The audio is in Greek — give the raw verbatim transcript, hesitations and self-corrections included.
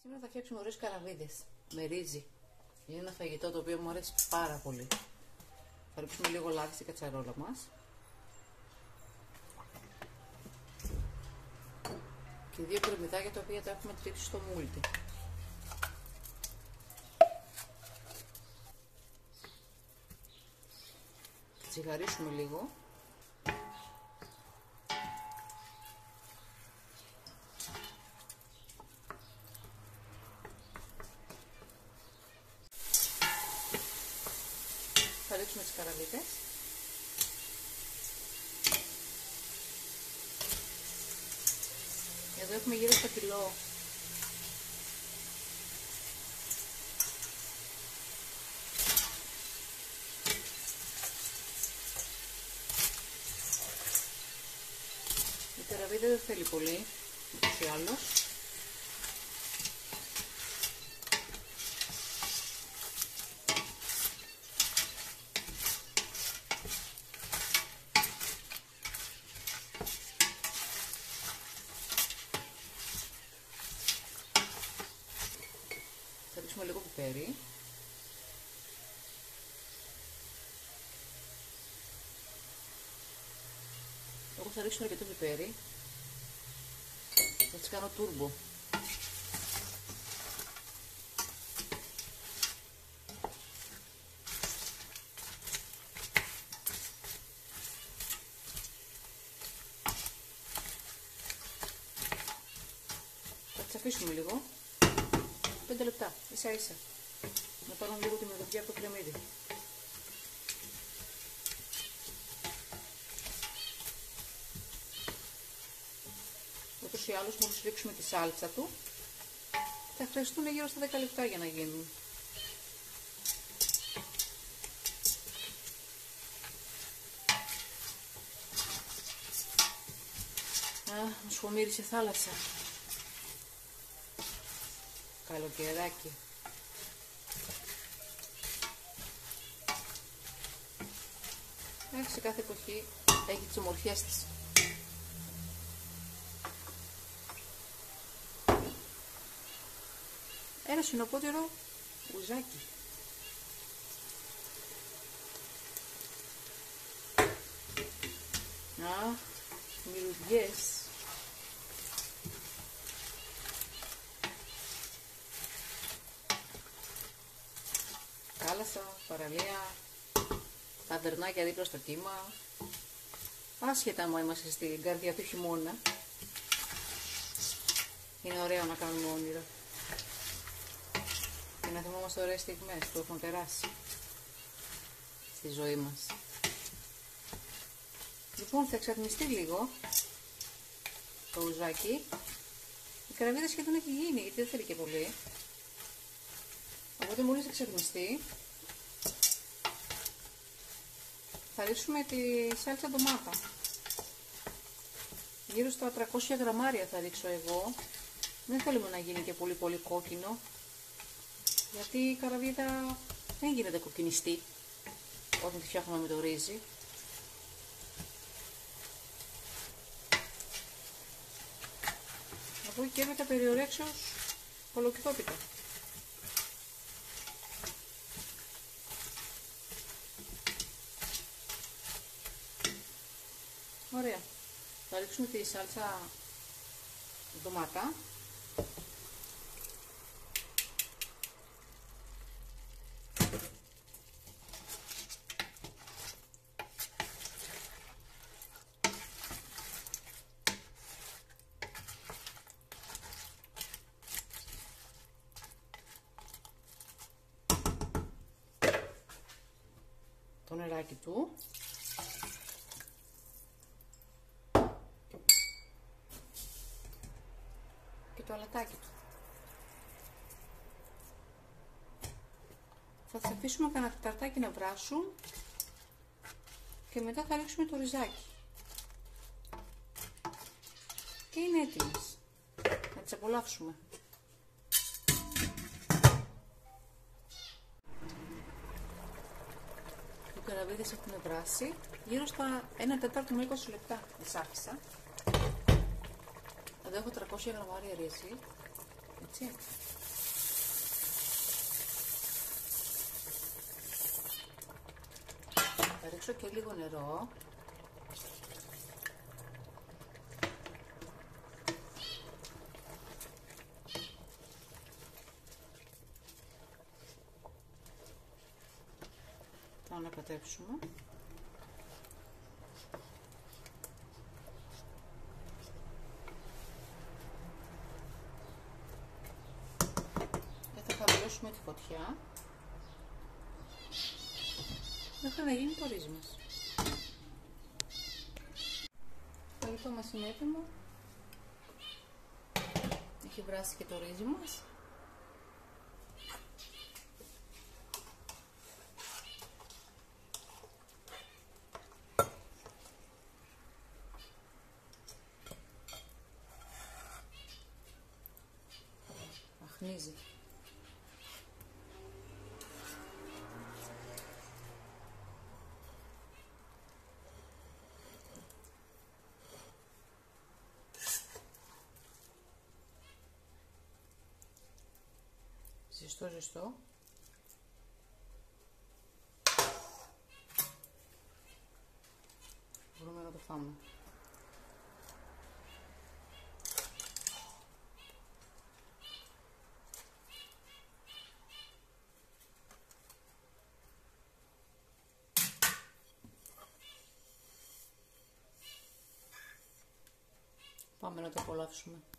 Σήμερα θα φτιάξουμε ωραίες καραβίδες με ρύζι. Είναι ένα φαγητό το οποίο μου αρέσει πάρα πολύ. Θα ρίξουμε λίγο λάδι στην κατσαρόλα μας. Και δύο κρεμμυδάκια τα οποία τα έχουμε τρίξει στο μούλτι. Θα τσιγαρίσουμε λίγο. Θα ρίξουμε τις καραβίδες. Εδώ έχουμε γύρω στο κιλό. Η καραβίδα δεν θέλει πολύ, ούτως ή άλλως. Θα ρίξουμε λίγο πιπέρι. Εγώ θα ρίξω αρκετό πιπέρι. Θα τις κάνω τούρμπο. Θα τις αφήσουμε λίγο. πέντε λεπτά, ίσα ίσα. Να πάρουμε λίγο τη μυρωδιά από το κρεμμύδι. Ούτως ή άλλως, μόλις ρίξουμε τη σάλτσα του, θα χρειαστούν γύρω στα δέκα λεπτά για να γίνουν. Α, μου σχομύρισε θάλασσα. Καλοκαιράκι. Σε κάθε εποχή έχει τις ομορφιές της. Ένα συνοπότερο ουζάκι. Α, μυρουδιές. Θάλασσα, παραλία, τα βερνάκια δίπλα στο κύμα. Άσχετα άμα είμαστε στην καρδιά του χειμώνα. Είναι ωραίο να κάνουμε όνειρα. Και να θυμόμαστε ωραίες στιγμές που έχουμε περάσει στη ζωή μας. Λοιπόν, θα εξατμιστεί λίγο το ουζάκι. Η καραβίδα σχεδόν έχει γίνει, γιατί δεν θέλει και πολύ. Οπότε μόλις εξατμιστεί, θα ρίξουμε τη σάλτσα ντομάτα. Γύρω στα τριακόσια γραμμάρια θα ρίξω εγώ. Δεν θέλουμε να γίνει και πολύ πολύ κόκκινο, γιατί η καραβίδα δεν γίνεται κοκκινιστή όταν τη φτιάχνουμε με το ρύζι. Από εκεί και έπειτα περιορέξεως κολοκυθόπιτα. Ωραία. Θα ρίξουμε τη σάλτσα ντομάτα. Το νεράκι του. Και το αλατάκι του. Θα τις αφήσουμε κανένα τεταρτάκι να βράσουν και μετά θα ρίξουμε το ριζάκι. Και είναι έτοιμες. Να τις απολαύσουμε. Οι καραβίδες έχουν βράσει γύρω στα ένα τέταρτο με είκοσι λεπτά τις άφησα. Εδώ έχω τριακόσια γραμμάρια ρύζι. έτσι. Θα ρίξω και λίγο νερό. Θα ανακατέψουμε. Και θα χαμηλώσουμε τη φωτιά μέχρι να γίνει το ρύζι μας. Το φαγητό μας είναι έτοιμο. Έχει βράσει και το ρύζι μας. Αχνίζει. Ζεστό ζεστό. Μπορούμε να το φάμε. Πάμε να το απολαύσουμε.